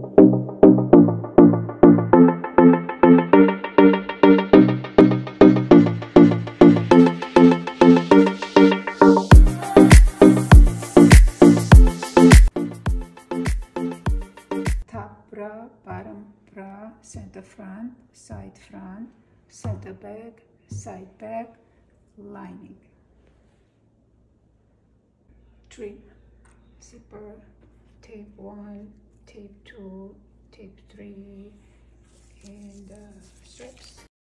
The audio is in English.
Top bra, bottom bra, center front, center back, side back, lining. Trim, zipper, tape 1, tape 2, tape 3, and straps.